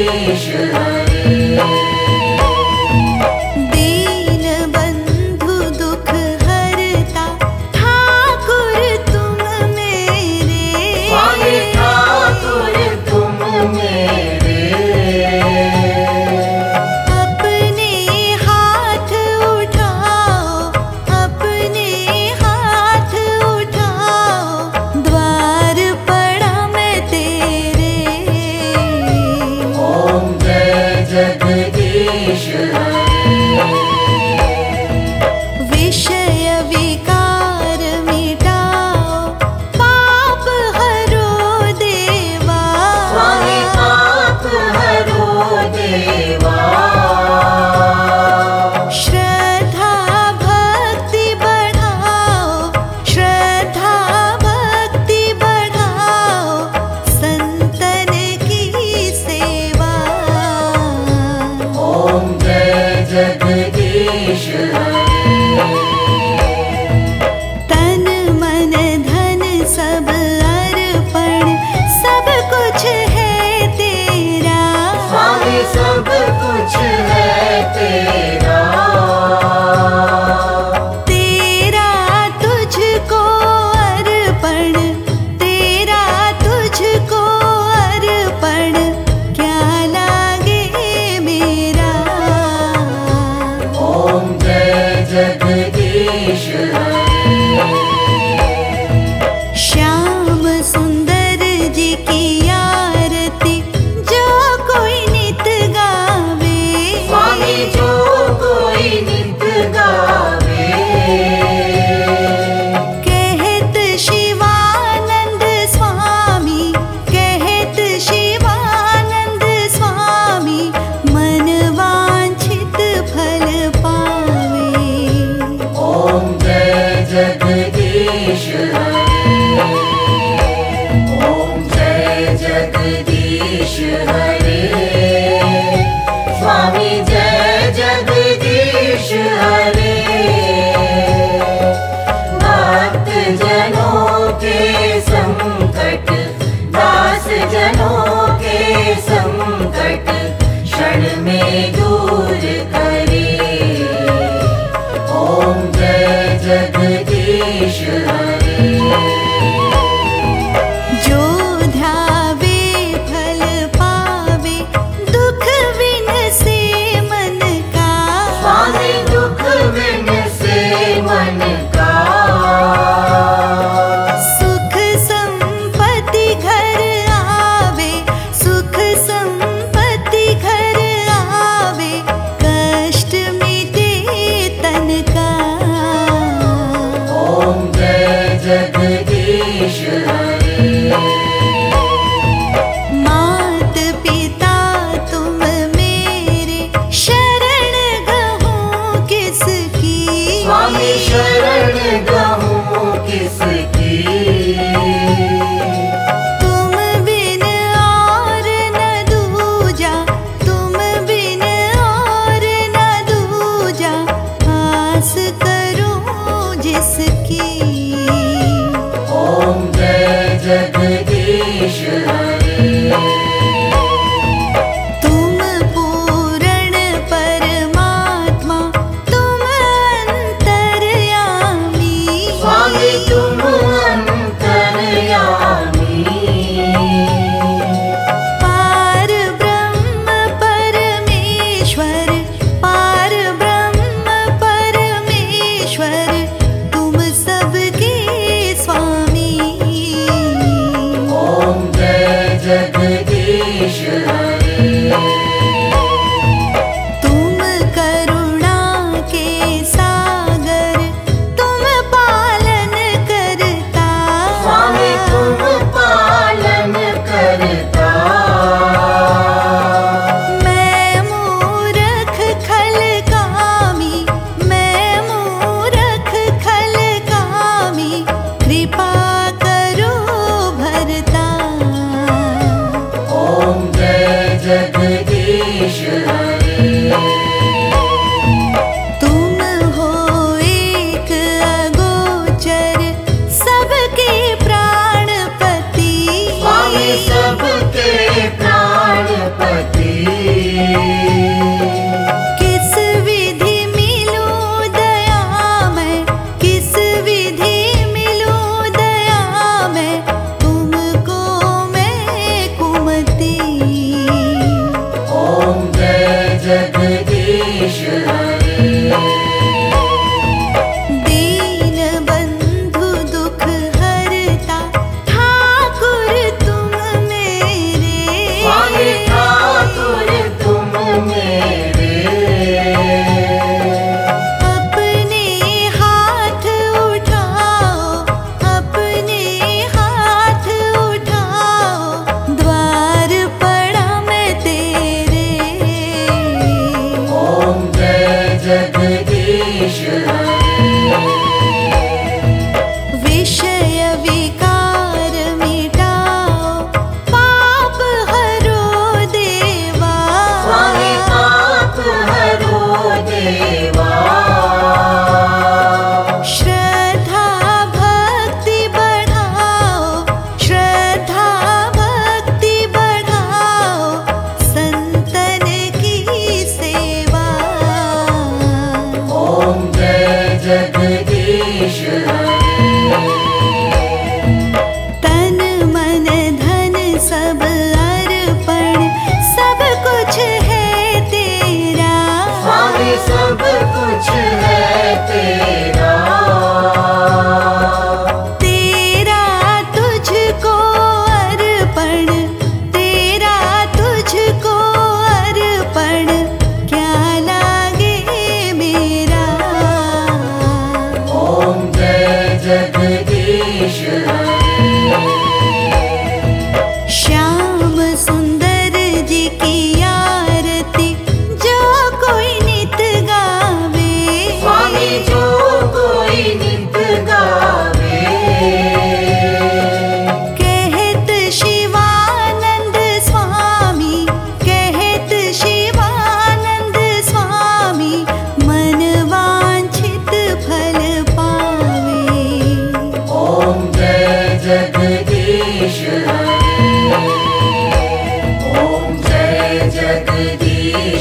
जगदीश हरे। दीन बंधु दुख हरता ठाकुर तुम मेरे। स्वामी ठाकुर तुम मेरे। अपने हाथ उठाओ, अपने हाथ उठाओ, द्वार पड़ा मैं तेरे। ओम जय जगदीश हरे। विषय विकार मिटाओ, पाप हरो देवा। स्वामी पाप हरो देवा। श्रद्धा भक्ति बढ़ाओ, श्रद्धा भक्ति बढ़ाओ, संतन की सेवा। ओम जय जगदीश हरे। तन मन धन सब अर्पण, सब कुछ है तेरा। स्वामी सब कुछ है तेरा। तेरा तुझको अर्पण, तेरा तुझको अर्पण, क्या लागे मेरा। ओम जय जगदीश हरे। श्याम सुंदर जी की आरती जो कोई नित गावे। स्वामी जो कोई नित गावे। कहत शिवानंद स्वामी, कहत शिवानंद स्वामी, मन वांछित फल पावे। ओम जय जगदीश हरे। ओम जय जगदीश हरे। स्वामी जय जगदीश हरे। भक्त जनों के संकट, दास जनों के संकट, क्षण में दूर करे। ओम जय जगदीश हरे। जो ध्यावे फल पावे, दुख विन से मन का। स्वामी दुख विन से मन का। सुख संपत्ति घर आवे, सुख संपत्ति घर आवे, कष्ट मिटे तन का। ओम जय जगदीश हरे। मात पिता तुम मेरे, शरण गहूँ किसकी। स्वामी शरण गहूँ किसकी। तुम बिन और न दूजा, तुम बिन और न दूजा, आस करूं जिसकी। ओम जय जगदीश हरे। तुम पूर्ण परमात्मा, तुम अंतर्यामी। स्वामी तुम अंतर्यामी। पार ब्रह्म परमेश्वर, पार ब्रह्म परमेश्वर, तुम सबके स्वामी। ओम जय जगदीश हरे। तुम करुणा के सागर, तुम पालन करता। स्वामी तुम पालन करता। मैं मूरख खल कामी, मैं मूरख खल कामी, कृपा करो भरता। ओम जय जगदीश हरे। तुम हो एक अगोचर, सबके प्राणपति। स्वामी सबके प्राणपति।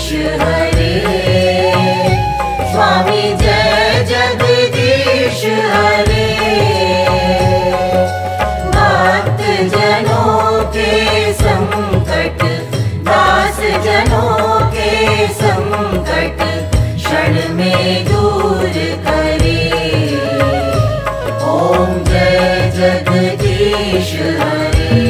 जगदीश हरे। स्वामी जय जगदीश हरे। भक्त जनों के संकट, दास जनों के संकट क्षण में दूर करे। ओम जय जगदीश हरे।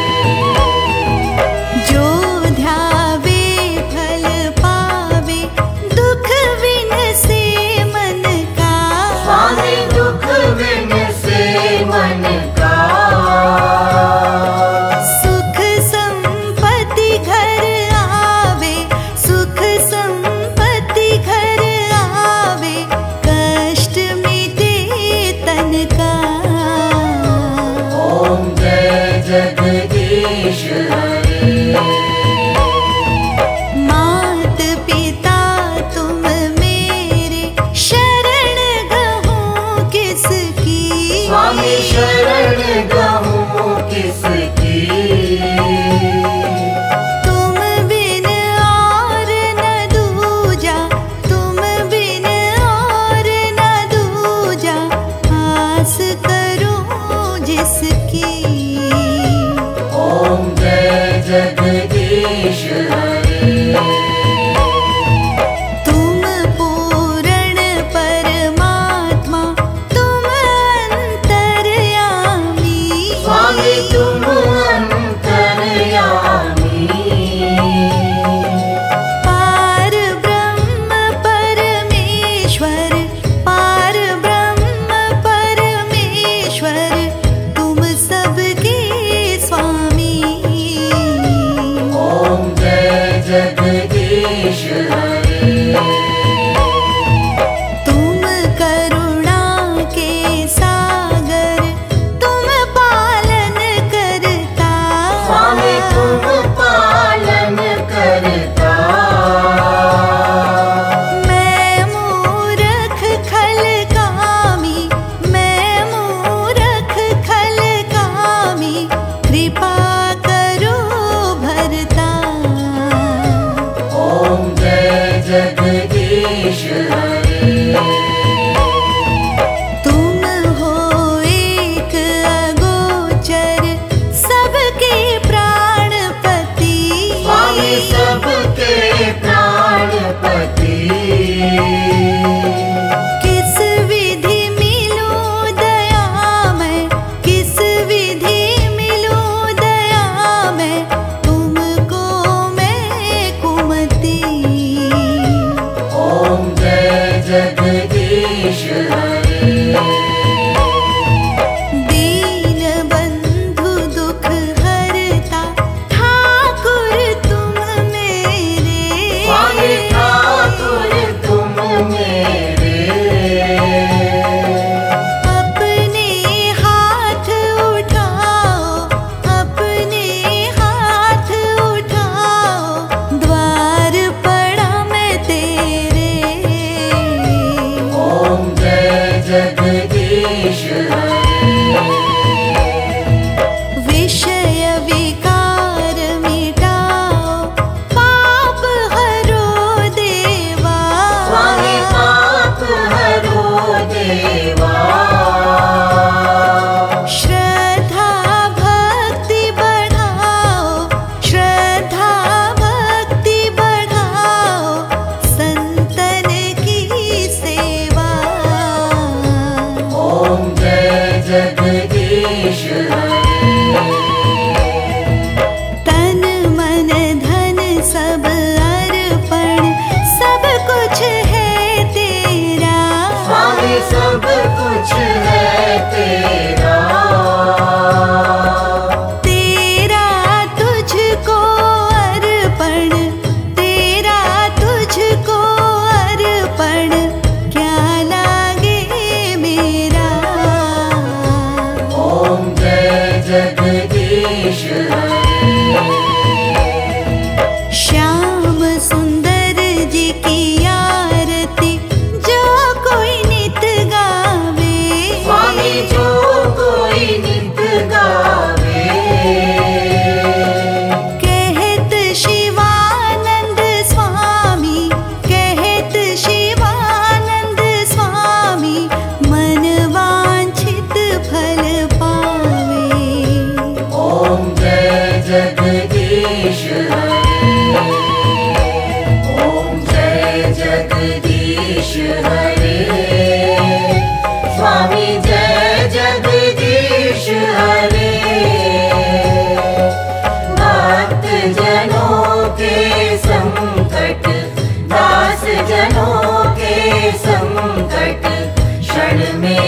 जो ध्यावे फल पावे, दुख विनसे मन का। स्वामी दुख विनसे मन का। सुख संपत्ति घर आवे, सुख संपत्ति घर आवे, कष्ट मिटे तन का। ओम जय जगदीश हरे। मात पिता तुम मेरे, शरण गहूँ किसकी। स्वामी शरण गहूँ किसकी। तुम बिन और न दूजा, तुम बिन और न दूजा, आस करूं जिसकी। ओम जय जगदीश हरे। तुम पूर्ण परमात्मा, तुम अंतर्यामी। स्वामी तुम अंतर्यामी। पार ब्रह्म परमेश्वर, पार ब्रह्म परमेश्वर, तुम सबके स्वामी। ओम जय जगदीश हरे। तुम करुणा के सागर, तुम पालन करता। स्वामी तुम पालन करता। मैं मूरख खल कामी, मैं मूरख खल कामी, कृपा करो भरता। ओम जय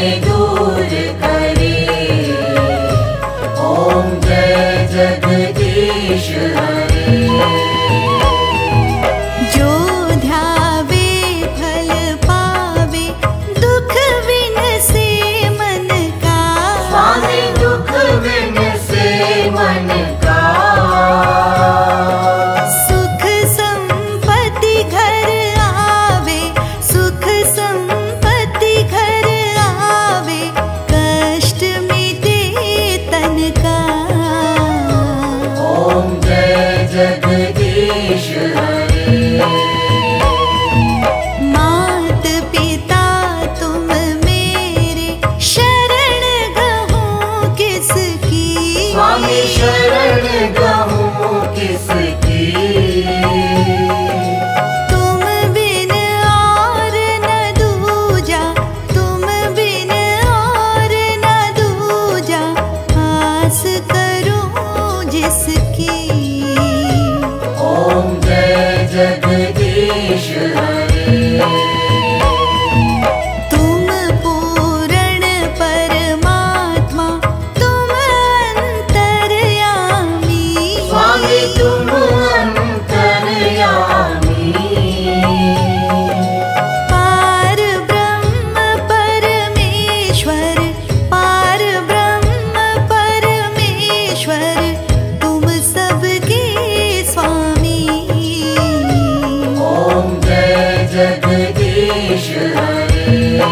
स्वामी दूर करे। ओम जय जगदीश हरे। जो ध्यावे फल पावे दुख विनसे मन का। स्वामी दुख विनसे मन का। सुख संपत्ति घर आवे, सुख संपत्ति घर आवे, कष्ट मिटे तन का। ओम जय जगदीश हरे। मात पिता तुम मेरे शरण गहूँ किसकी। स्वामी शरण गहूँ किसकी। तुम बिन और न दूजा, तुम बिन और न दूजा, आस करूं जिसकी। ओम जय जगदीश हरे। तुम पूर्ण परमात्मा, तुम अंतर्यामी। स्वामी तुम अंतर्यामी। पार ब्रह्म परमेश्वर, पार ब्रह्म परमेश्वर, तुम सबके स्वामी। ओम जय जगदीश हरे।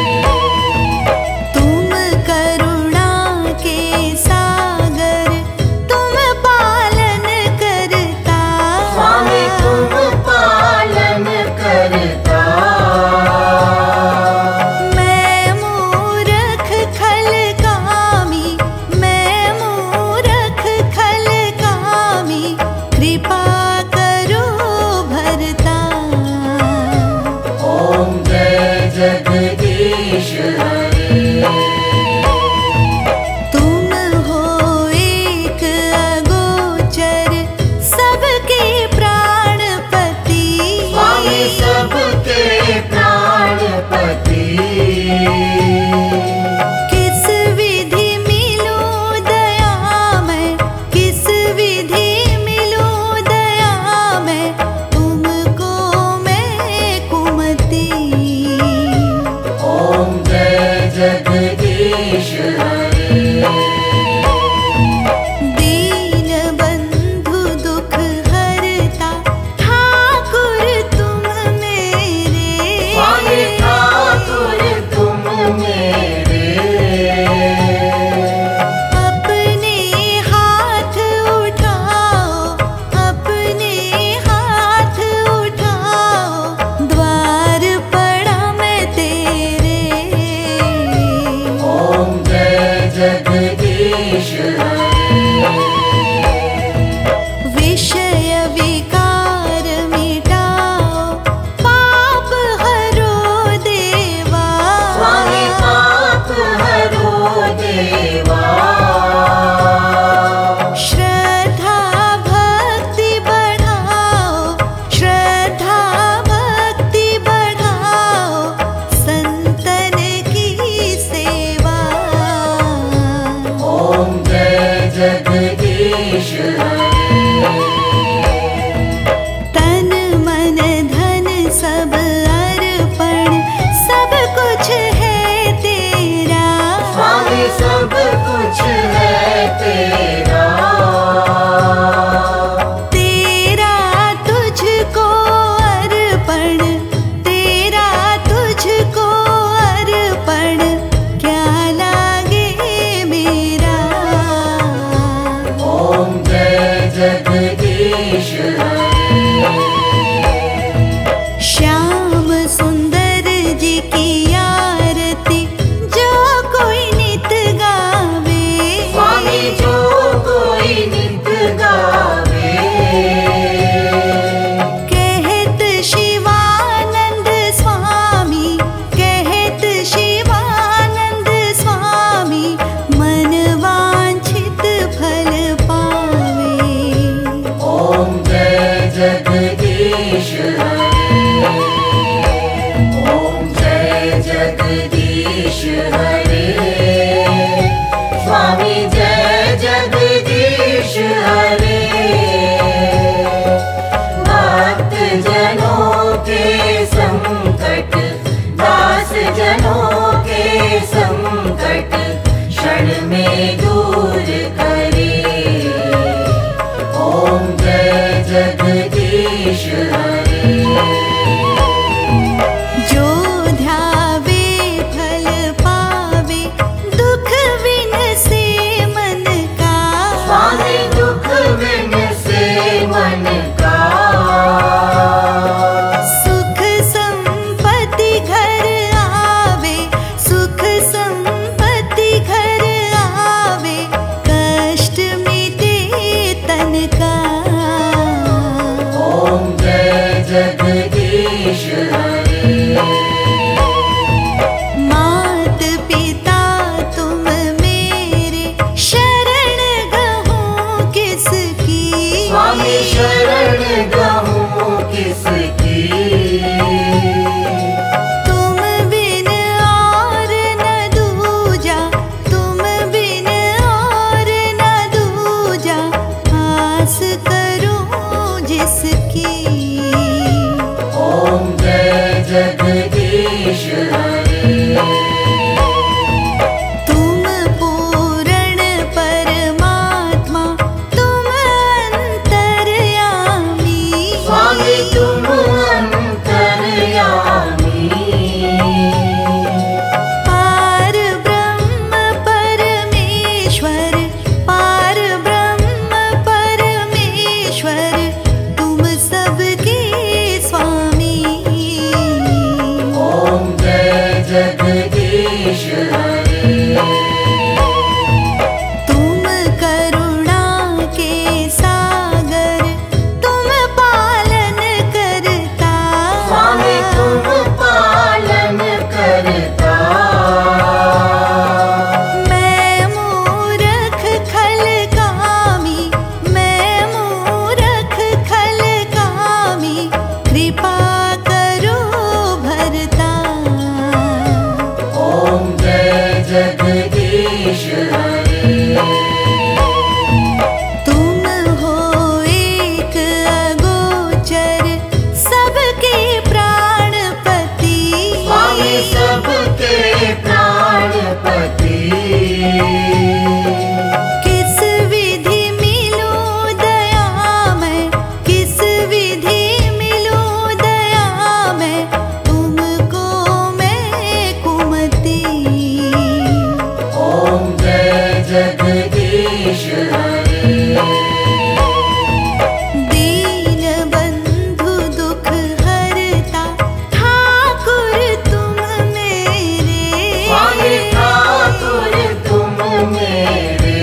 तुम करुणा के सागर, तुम पालन करता। स्वामी तुम पालन करता। मैं मूरख खल कामी, मैं मूरख खल कामी, कृपा करो भरता। ओम जय जगदीश हरे। तुम हो एक अगोचर, सबके प्राणपति। स्वामी सबके प्राणपति। किस विधि मिलूं दया मैं, किस विधि मिलूं दया मैं, तुमको मैं कुमति। ओम जय जगदीश हरे। दीन बंधु दुख हरता, ठाकुर तुम मेरे। स्वामी ठाकुर तुम मेरे। अपने हाथ उठाओ, अपने हाथ उठाओ, द्वार पड़ा मैं तेरे। ओम जय जगदीश हरे। विषय विकार मिटाओ, पाप हरो देवा। स्वामी पाप हरो देवा। श्रद्धा भक्ति बढ़ाओ, श्रद्धा भक्ति बढ़ाओ, संतन की सेवा। ओम जय जगदीश हरे। तन मन धन सब अर्पण, सब कुछ है तेरा। स्वामी सब कुछ है तेरा। तेरा तुझको अर्पण, तेरा तुझको अर्पण, क्या लागे मेरा। ओम जय जगदीश हरे। श्याम सुंदर जी की आरती जो कोई नित गावे। स्वामी जो कोई नित गावे। कहत शिवानंद स्वामी, कहत शिवानंद स्वामी, मन वांछित फल पावे। ओम जय जगदीश हरे। ओम जय जगदीश जगदीश हरे, स्वामी जय जगदीश हरे। भक्त जनों के संकट, दास जनों के संकट क्षण में दूर करे। ओम जय जगदीश हरे। जो ध्यावे फल पावे, दुख विनसे मन का। स्वामी दुख विनसे मन का। सुख संपत्ति घर आवे, सुख संपत्ति घर आवे, कष्ट मिटे तन का। ओम जय जगदीश हरे। मात पिता तुम मेरे, शरण गहूँ किसकी। स्वामी शरण गहूँ किसकी। तुम बिन और न दूजा, तुम बिन और न दूजा, आस करूं जिसकी। ओम जय जगदीश हरे। तुम पूर्ण परमात्मा, तुम अंतर्यामी। स्वामी तुम अंतर्यामी। पार ब्रह्म परमेश्वर, पार ब्रह्म परमेश्वर, तुम सबके स्वामी। ओम जय जगदीश हरे। तुम करुणा के सागर, तुम पालन करता। स्वामी तुम पालन करता। मैं मूरख खल कामी, मैं मूरख खल कामी, कृपा करो भरता। ओम जय जगदीश हरे। तुम हो एक अगोचर, सबके प्राणपति। स्वामी सबके प्राणपति। किस विधि मिलूं दया मैं, किस विधि मिलूं दया मैं, तुमको मैं कुमति। ओम जय जगदीश हरे। दीन बंधु दुख हरता, ठाकुर तुम मेरे। स्वामी ठाकुर तुम मेरे।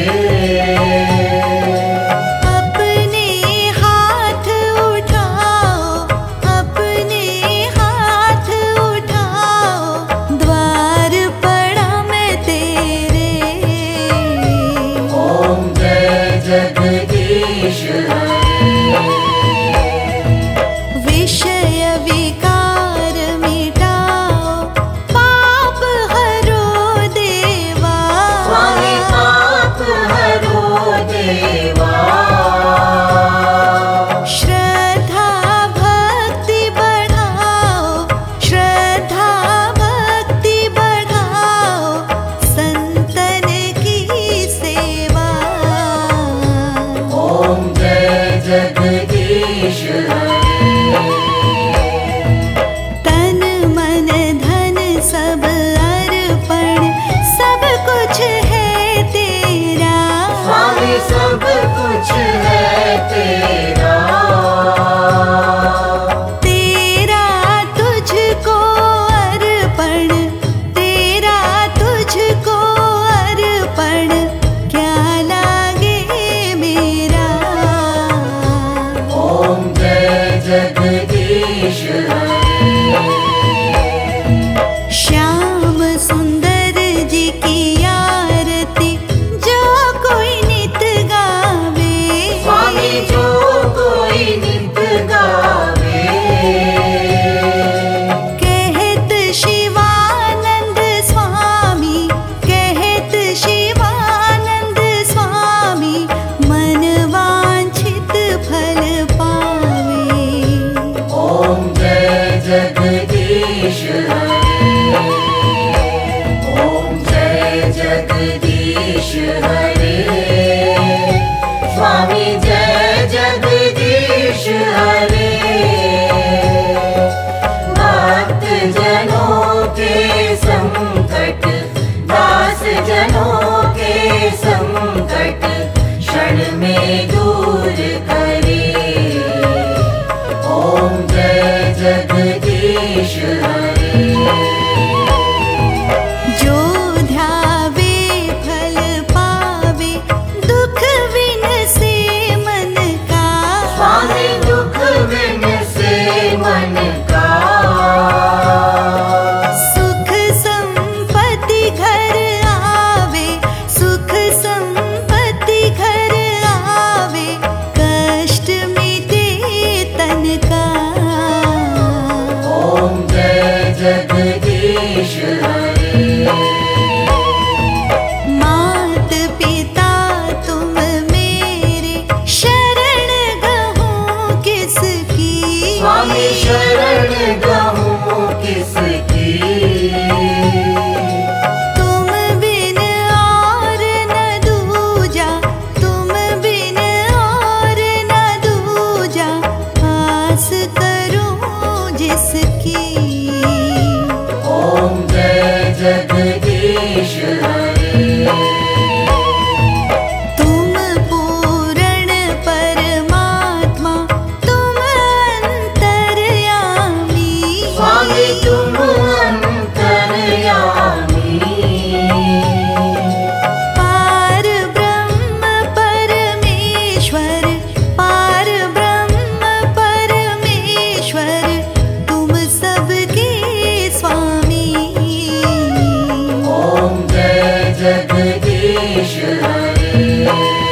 अपने हाथ उठाओ, अपने हाथ उठाओ, द्वार पड़ा मैं तेरे। ओम जय जगदीश हरे। विषय विकार मिटाओ, पाप हरो देवा। स्वामी पाप हरो देवा। श्रद्धा भक्ति बढ़ाओ, श्रद्धा भक्ति बढ़ाओ, संतन की सेवा। ओम जय जगदीश हरे। तन मन धन सब अर्पण, सब कुछ है तेरा। स्वामी सब कुछ है तेरा। तेरा तुझको अर्पण, तेरा तुझको अर्पण, क्या लागे मेरा। ओम जय जगदीश हरे। श्याम सुंदर जी की आरती, जो कोई नित गावे। स्वामी जो कोई नित गावे। कहत शिवानंद स्वामी, संकट क्षण में दूर करे। ओम जय जगदीश हरे। जो ध्यावे फल पावे दुख विनसे मन का। स्वामी दुख विनसे मन का। सुख संपत्ति घर आवे, सुख संपत्ति घर आवे, कष्ट मिटे तन का। ओम जय जगदीश हरे। मात पिता तुम मेरे शरण गहूँ किसकी। स्वामी शरण गहूँ किसकी। तुम बिन और न दूजा, तुम बिन और न दूजा, आस करूं जिसकी। ओम जय जगदीश हरे। तुम पूर्ण परमात्मा, तुम अंतर्यामी। स्वामी तुम अंतर्यामी। पार ब्रह्म परमेश्वर, पार ब्रह्म परमेश्वर, तुम सबके स्वामी। ओम जय जगदीश हरे।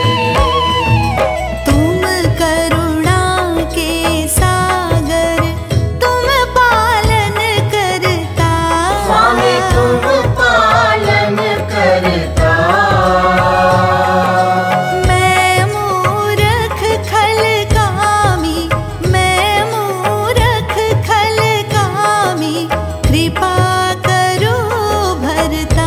तुम करुणा के सागर, तुम पालन करता। स्वामी तुम पालन करता। मैं मूरख खल कामी, मैं मूरख खल कामी, कृपा करो भरता।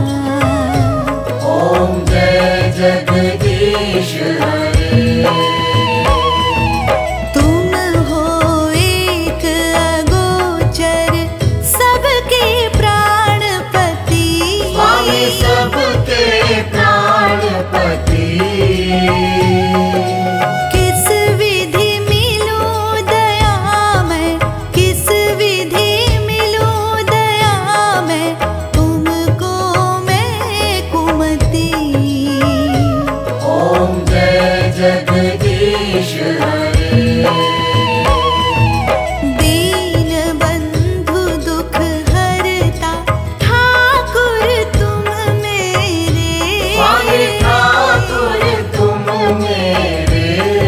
ओम जय जगदीश हरे। तुम हो एक अगोचर, सबके प्राणपति। स्वामी सबके प्राणपति। किस विधि मिलूं दया मैं, किस विधि मिलूं दया मैं, तुमको मैं कुमति। ओम जय जगदीश हरे। दीन बंधु दुख हरता, ठाकुर तुम मेरे। स्वामी ठाकुर तुम मेरे।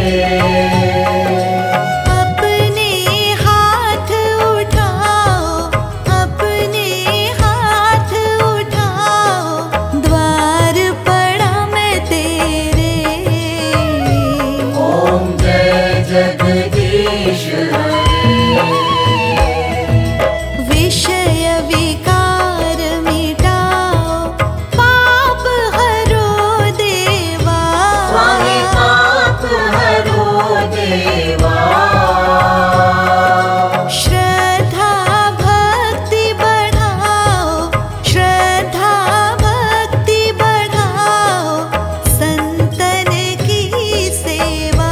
अपने हाथ उठाओ, अपने हाथ उठाओ, द्वार पड़ा मैं तेरे। ओम जय जगदीश हरे। विषय विकार मिटाओ, पाप हरो देवा। स्वामी पाप हरो देवा। श्रद्धा भक्ति बढ़ाओ, श्रद्धा भक्ति बढ़ाओ, संतन की सेवा।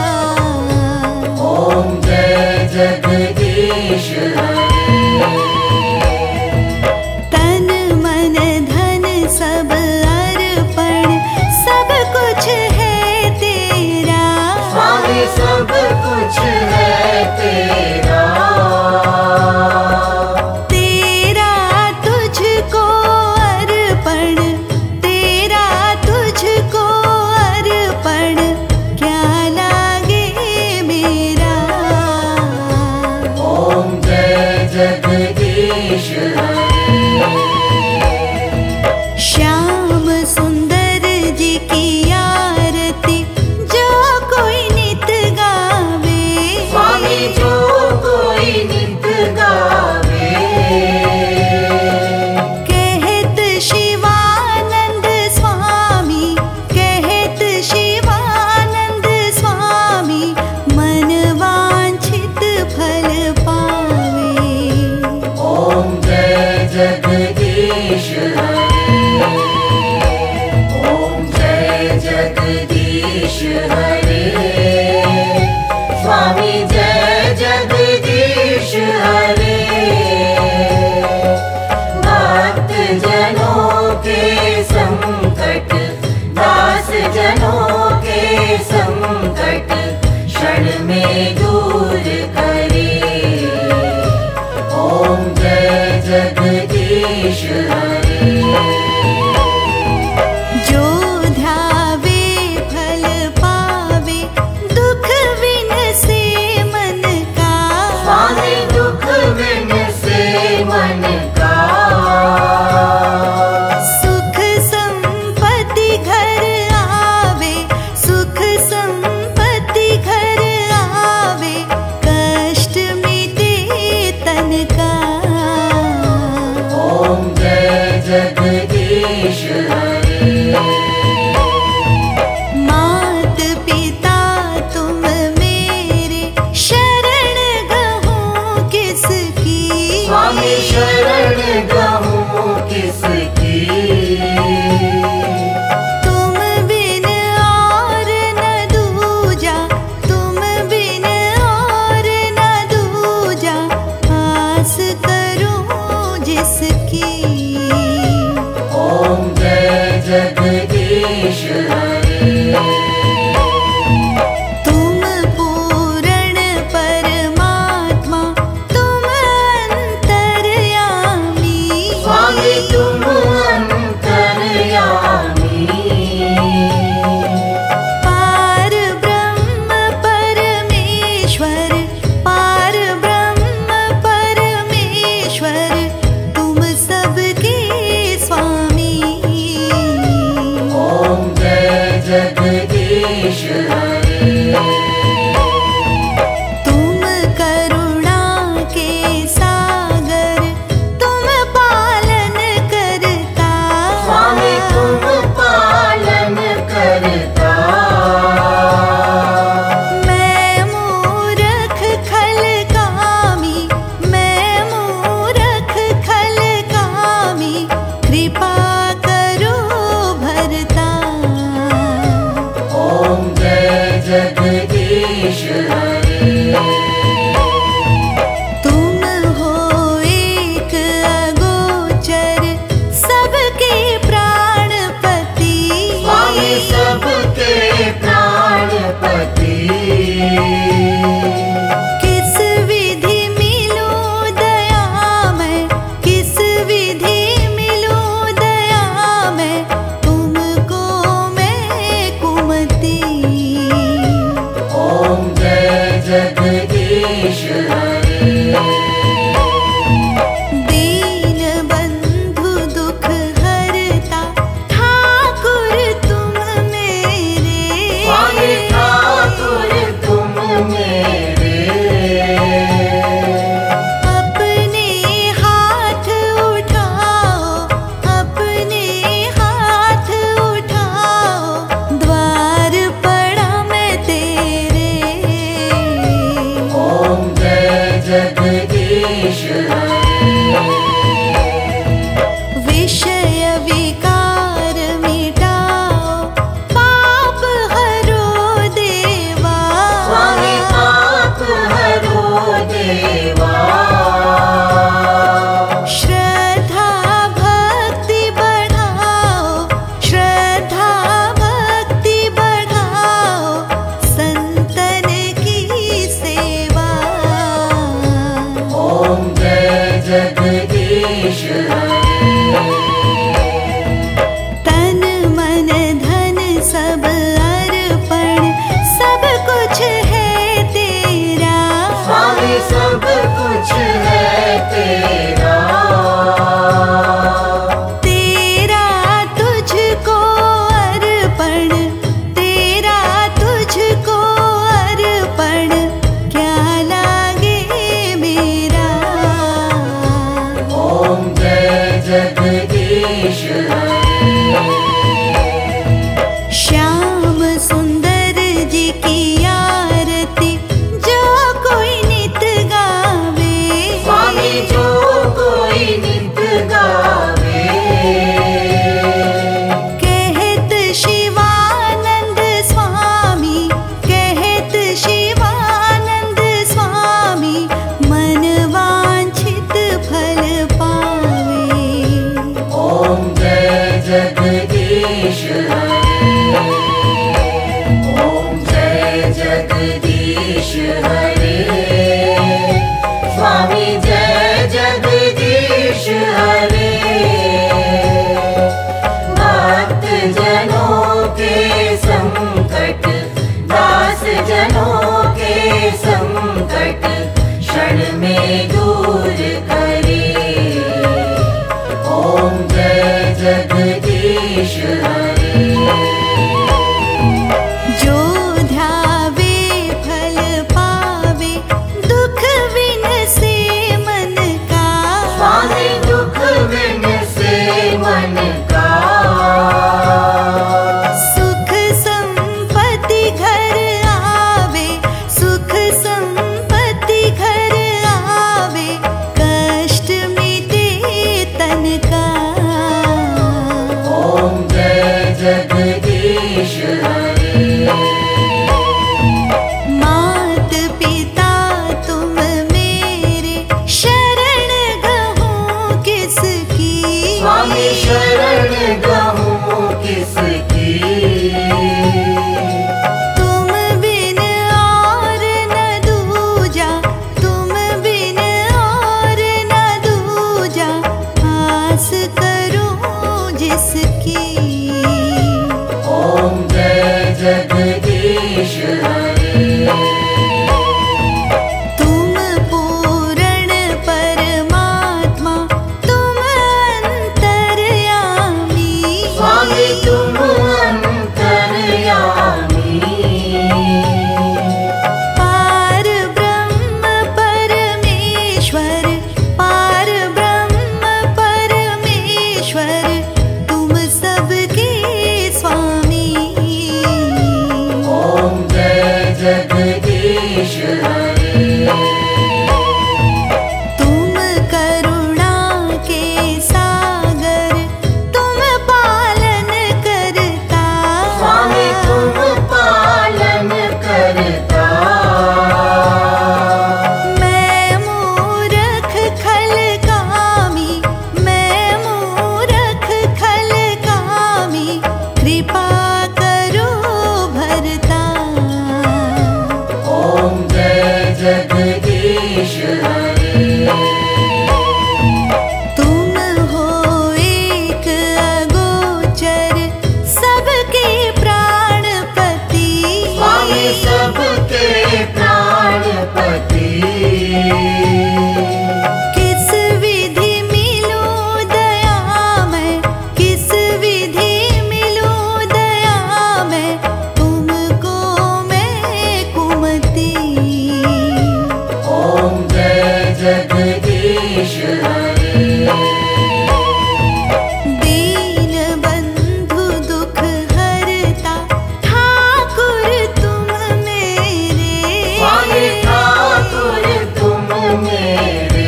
ओम जय जगदीश हरे। तन मन धन सब अर्पण, सब कुछ है तेरा। स्वामी सब कुछ है तेरा। तेरा तुझको अर्पण, तेरा तुझको अर्पण, क्या लागे मेरा। ओम जय हरे। दीन बंधु दुख हरता ठाकुर तुम मेरे। स्वामी ठाकुर तुम मेरे। अपने हाथ उठाओ, अपने हाथ उठाओ, द्वार पड़ा मैं तेरे। ओम जय जगदीश हरे। विषय विकार मिटाओ, पाप हरो देवा। स्वामी पाप हरो देवा। श्रद्धा भक्ति बढ़ाओ, श्रद्धा भक्ति बढ़ाओ, संतन की सेवा। ओम जय जगदीश हरे। तन मन धन सब अर्पण, सब कुछ है तेरा। स्वामी सब कुछ है तेरा। तेरा तुझको अर्पण, तेरा तुझको अर्पण, क्या लागे मेरा। ओम जय जगदीश हरे। श्याम सुंदर जी की आरती जो कोई नित गावे। स्वामी जो कोई नित गावे। कहत शिवानंद स्वामी, कहत शिवानंद स्वामी, मन वांछित फल पावे। ओम जय जगदीश हरे। ओम जय जगदीश हरे। स्वामी जय जगदीश हरे। भक्त जनों के संकट, दास जनों के संकट, क्षण में दूर करे। ओम जय जगदीश हरे। जो ध्यावे फल पावे, दुख विनसे मन का। स्वामी दुख विनसे मन का। सुख संपत्ति घर आवे, सुख संपत्ति घर आवे, कष्ट मिटे तन का। ओम जय जगदीश हरे। मात पिता तुम मेरे, शरण गहूँ किसकी। स्वामी शरण गहूँ किसकी। तुम बिन और न दूजा, तुम बिन और न दूजा, आस करूं जिसकी। ओम जय जगदीश हरे। तुम पूर्ण परमात्मा, तुम अंतर्यामी। स्वामी तुम अंतर्यामी। पार ब्रह्म परमेश्वर, पार ब्रह्म परमेश्वर, तुम सबके स्वामी। ओम जय जगदीश हरे। तुम करुणा के सागर, तुम पालन करता। स्वामी तुम पालन करता। मैं मूरख जगदीश हरे। दीन बंधु दुख हरता ठाकुर तुम मेरे। स्वामी ठाकुर तुम मेरे।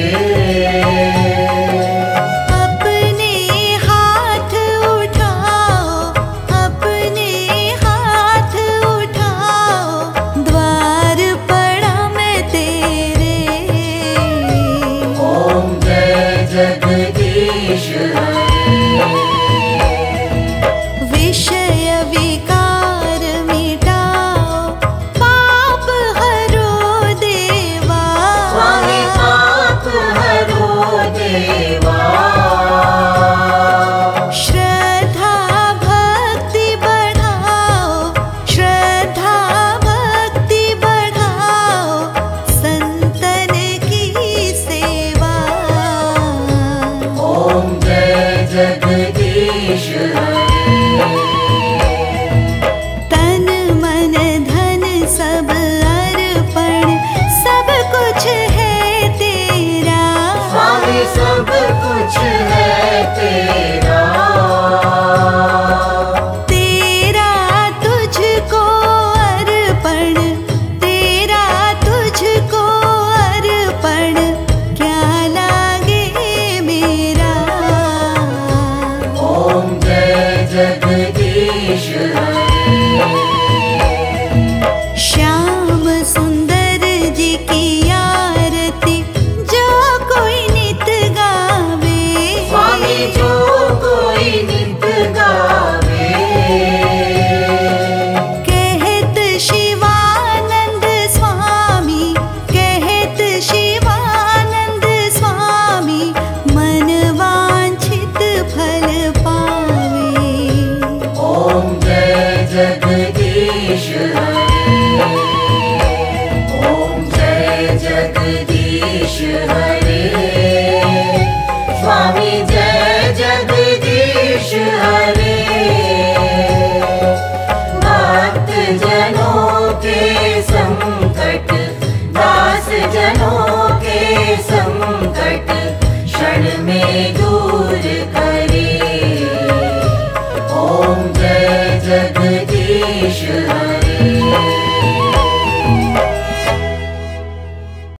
अपने हाथ उठाओ, अपने हाथ उठाओ, द्वार पड़ा मैं तेरे। ओम जय जगदीश हरे। विषय विकार मिटाओ, पाप हरो देवा। स्वामी पाप हरो देवा। श्रद्धा भक्ति बढ़ाओ, श्रद्धा भक्ति बढ़ाओ, संतन की सेवा। ओम जय जगदीश हरे। तन मन धन सब अर्पण, सब कुछ है तेरा। स्वामी सब कुछ है तेरा। तेरा तुझको अर्पण, तेरा तुझको अर्पण, क्या लागे मेरा। ओम जय जगदीश हरे। श्याम सुंदर जी की आरती जो कोई नित गावे। स्वामी जो कोई नित गावे। कहत शिवानंद स्वामी, कहत शिवानंद स्वामी, मन वांछित फल पावे। ओम जय जगदीश हरे। ओम जय जगदीश हरे। स्वामी जय जगदीश हरे। भक्त जनों के संकट, दास जनों के संकट, क्षण में दूर करे। ओम जय जगदीश